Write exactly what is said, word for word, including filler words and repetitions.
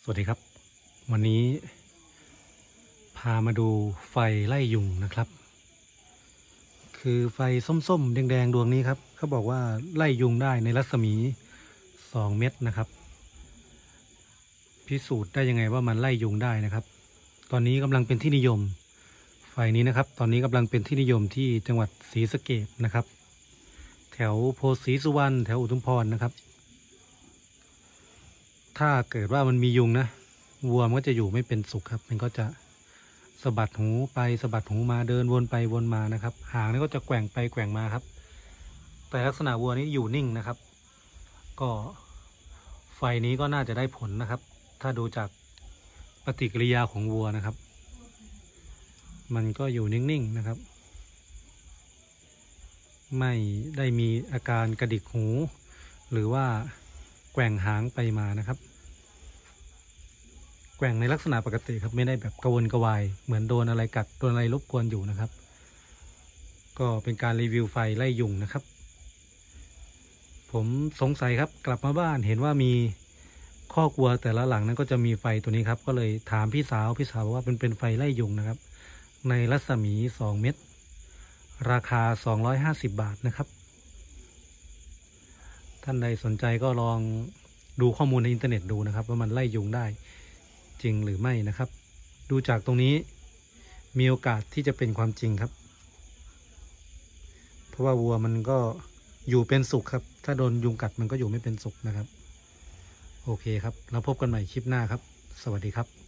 วัสดีครับวันนี้พามาดูไฟไล่ยุงนะครับคือไฟส้มๆแดงๆดวงนี้ครับเขาบอกว่าไล่ยุงได้ในรัศมีสองเมตรนะครับพิสูจน์ได้ยังไงว่ามันไล่ยุงได้นะครับตอนนี้กำลังเป็นที่นิยมไฟนี้นะครับตอนนี้กำลังเป็นที่นิยมที่จังหวัดศรีสะเกษนะครับแถวโพธิ์ศรีสุวรรณแถวอุทุมพรนะครับถ้าเกิดว่ามันมียุงนะวัวมันก็จะอยู่ไม่เป็นสุขครับมันก็จะสะบัดหูไปสะบัดหูมาเดินวนไปวนมานะครับหางนี่ก็จะแกว่งไปแกว่งมาครับแต่ลักษณะวัวนี้อยู่นิ่งนะครับก็ไฟนี้ก็น่าจะได้ผลนะครับถ้าดูจากปฏิกิริยาของวัวนะครับมันก็อยู่นิ่งๆนะครับไม่ได้มีอาการกระดิกหูหรือว่าแกว่งหางไปมานะครับแกว่งในลักษณะปกติครับไม่ได้แบบกระวนกระวายเหมือนโดนอะไรกัดโดนอะไรรบกวนอยู่นะครับก็เป็นการรีวิวไฟไล่ยุงนะครับผมสงสัยครับกลับมาบ้านเห็นว่ามีคอกวัวแต่ละหลังนั้นก็จะมีไฟตัวนี้ครับก็เลยถามพี่สาวพี่สาวว่าเป็นเป็นไฟไล่ยุงนะครับในรัศมีสองเมตรราคาสองร้อยห้าสิบบาทนะครับท่านใดสนใจก็ลองดูข้อมูลในอินเทอร์เน็ตดูนะครับว่ามันไล่ยุงได้จริงหรือไม่นะครับดูจากตรงนี้มีโอกาสที่จะเป็นความจริงครับเพราะว่าวัวมันก็อยู่เป็นสุขครับถ้าโดนยุงกัดมันก็อยู่ไม่เป็นสุขนะครับโอเคครับแล้วพบกันใหม่คลิปหน้าครับสวัสดีครับ